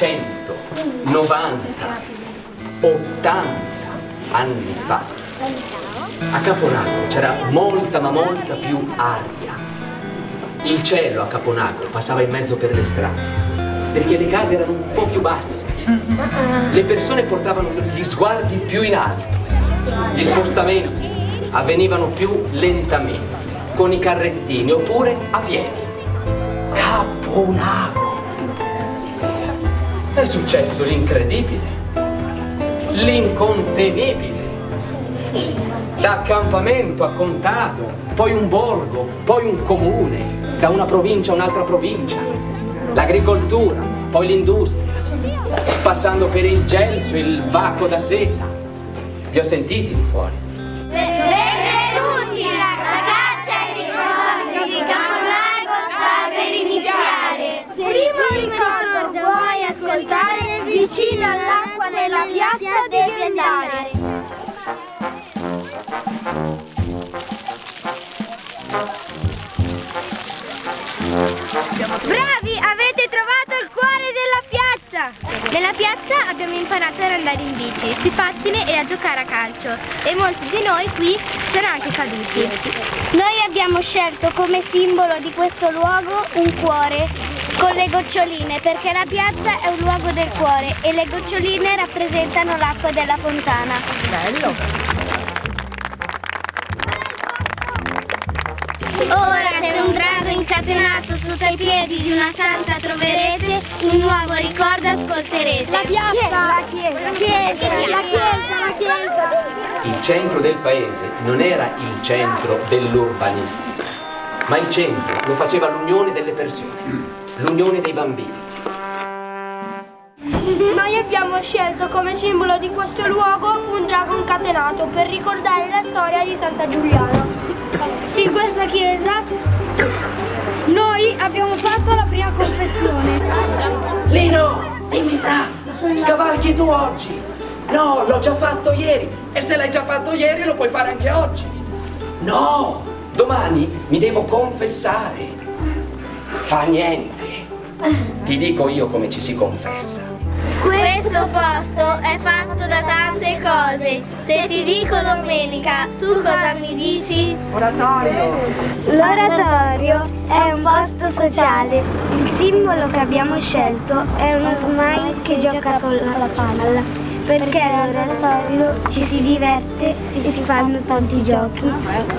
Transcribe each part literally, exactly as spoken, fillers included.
cento, novanta, ottanta anni fa, a Caponago c'era molta ma molta più aria. Il cielo a Caponago passava in mezzo per le strade, perché le case erano un po' più basse. Le persone portavano gli sguardi più in alto. Gli spostamenti avvenivano più lentamente, con i carrettini oppure a piedi. Caponago! È successo l'incredibile, l'incontenibile. Da accampamento a contado, poi un borgo, poi un comune, da una provincia a un'altra provincia, l'agricoltura, poi l'industria, passando per il gelso, il baco da seta. Vi ho sentiti di fuori. Benvenuti! La caccia ai ricordi di Caponago sta per iniziare. Primo ricordo vuoi ascoltare? Vicino all'acqua nella piazza devi andare. Bravi, avete trovato il cuore della piazza! Nella piazza abbiamo imparato ad andare in bici, sui pattini e a giocare a calcio. E molti di noi qui sono anche caduti. Noi abbiamo scelto come simbolo di questo luogo un cuore con le goccioline, perché la piazza è un luogo del cuore e le goccioline rappresentano l'acqua della fontana. Bello! Ora se un drago incatenato sotto i piedi di una santa troverete, un nuovo ricordo ascolterete. La piazza! La chiesa! La chiesa! La chiesa! La chiesa! Il centro del paese non era il centro dell'urbanistica, ma il centro lo faceva l'unione delle persone, l'unione dei bambini. Noi abbiamo scelto come simbolo di questo luogo un drago incatenato per ricordare la storia di Santa Giuliana. In questa chiesa noi abbiamo fatto la prima confessione. Lino, dimmi fra, scavalchi tu oggi? No, l'ho già fatto ieri. E se l'hai già fatto ieri lo puoi fare anche oggi. No, domani mi devo confessare. Fa niente. Ti dico io come ci si confessa. Questo posto è fatto da tante cose. Se ti dico domenica, tu cosa mi dici? Oratorio. L'oratorio è un posto sociale. Il simbolo che abbiamo scelto è uno smile che gioca con la palla, perché all'oratorio ci si diverte e si fanno tanti giochi.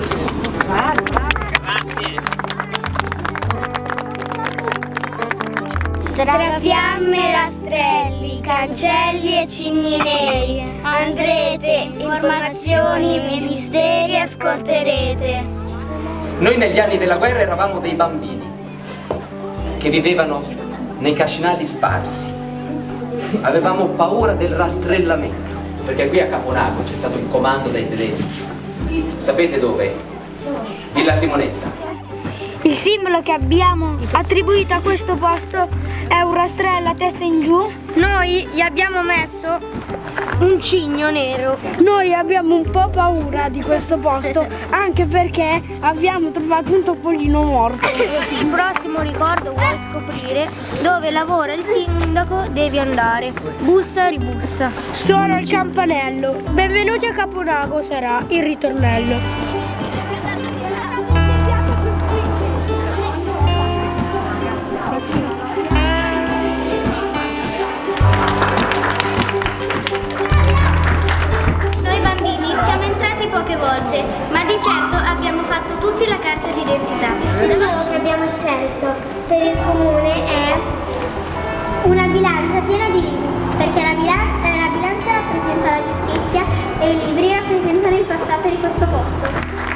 Tra fiamme e rastrelli, cancelli e cigni neri, andrete, informazioni e misteri ascolterete. Noi negli anni della guerra eravamo dei bambini che vivevano nei cascinali sparsi. Avevamo paura del rastrellamento, perché qui a Caponago c'è stato il comando dai tedeschi. Sapete dove? Villa Simonetta. Il simbolo che abbiamo attribuito a questo posto è un rastrello a testa in giù. Noi gli abbiamo messo un cigno nero. Noi abbiamo un po' paura di questo posto, anche perché abbiamo trovato un topolino morto. Il prossimo ricordo vuoi scoprire dove lavora il sindaco, devi andare. Bussa, ribussa. Suona il campanello. Benvenuti a Caponago sarà il ritornello. Poche volte, ma di certo abbiamo fatto tutti la carta d'identità. Il simbolo che abbiamo scelto per il comune è una bilancia piena di libri, perché la, bilan la bilancia rappresenta la giustizia e i libri rappresentano il passato di questo posto.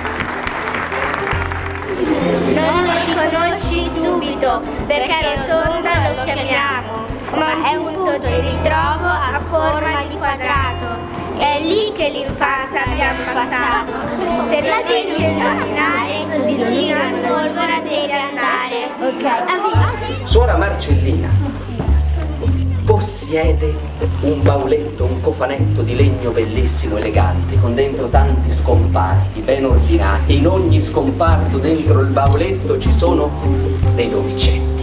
Non lo riconosci subito, perché rotonda lo chiamiamo, ma è un punto di ritrovo a forma di quadrato. È lì che l'infanzia abbiamo passato. Se la riesci a indovinare, vicino al polvere devi andare. Ok. Suora Marcellina possiede un bauletto, un cofanetto di legno bellissimo, elegante, con dentro tanti scomparti ben ordinati. In ogni scomparto dentro il bauletto ci sono dei dolcetti.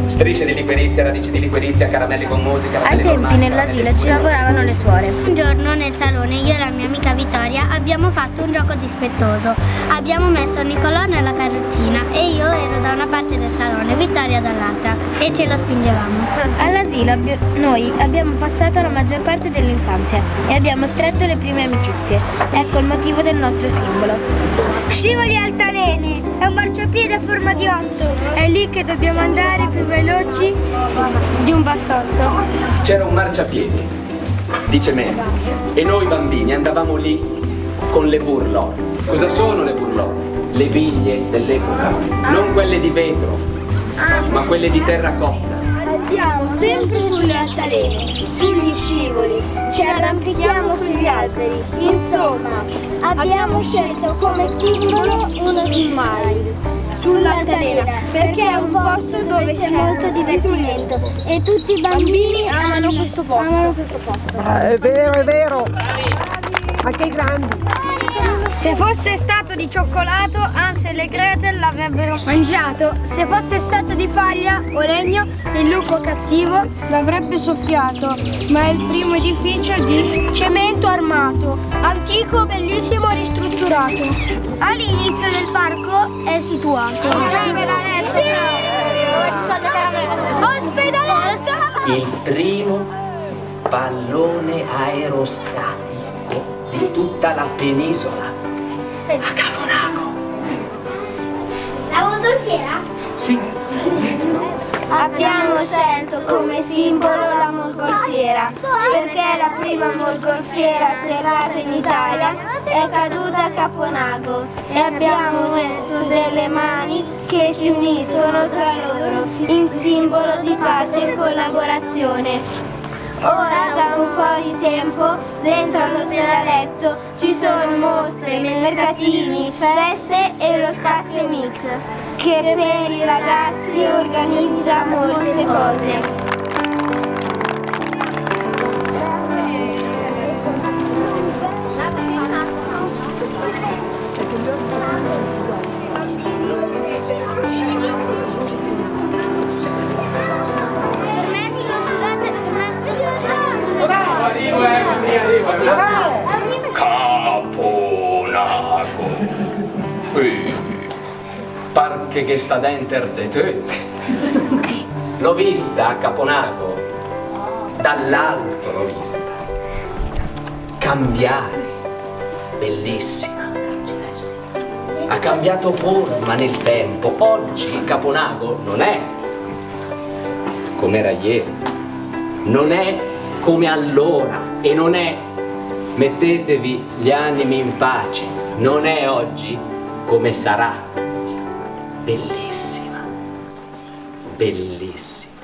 Strisce di liquirizia, radici di liquirizia, caramelli gommosi, Ai caramelli tempi normali, nell'asilo caramelli ci lavoravano le suore. Un giorno nel salone io e la mia amica Vittoria abbiamo fatto un gioco dispettoso. Abbiamo messo Nicolò nella carrozzina e io ero da una parte del salone, Vittoria dall'altra, e ce lo spingevamo. All'asilo abbi- noi abbiamo passato la maggior parte dell'infanzia e abbiamo stretto le prime amicizie. Ecco il motivo del nostro simbolo. Scivoli altalene, è un marciapiede a forma di otto. È lì che dobbiamo andare più veloci di un bassotto. C'era un marciapiede di cemento e noi bambini andavamo lì con le burlone. Cosa sono le burlone? Le biglie dell'epoca, non quelle di vetro, ma quelle di terracotta. Andiamo sempre sulle altalene, sugli scivoli, ci arrampichiamo sugli alberi. Insomma, abbiamo scelto come simbolo uno smile sull'altalena perché è un posto dove c'è molto divertimento e tutti i bambini amano questo posto. Amano questo posto. Ah, è vero, è vero. Anche i grandi. Se fosse stato di cioccolato, Hansel e Gretel l'avrebbero mangiato. Se fosse stato di faglia o legno, il lupo cattivo l'avrebbe soffiato. Ma è il primo edificio di cemento armato, antico, bellissimo, ristrutturato. All'inizio del parco è situato. Ospedalezza! Ospedalezza! Il primo pallone aerostatico di tutta la penisola. A Caponago. La mongolfiera? Sì. Abbiamo scelto come simbolo la mongolfiera perché la prima mongolfiera atterrata in Italia è caduta a Caponago e abbiamo messo delle mani che si uniscono tra loro in simbolo di pace e collaborazione. Ora da un po' di tempo dentro all'ospedaletto ci sono mostre, mercatini, feste e lo spazio mix che per i ragazzi organizza molte cose. Caponago. Eh, Parche che sta dentro de tutte. L'ho vista a Caponago, dall'alto l'ho vista. Cambiare, bellissima. Ha cambiato forma nel tempo. Oggi Caponago non è come era ieri, non è come allora e non è, mettetevi gli animi in pace, non è oggi come sarà. Bellissima, bellissima.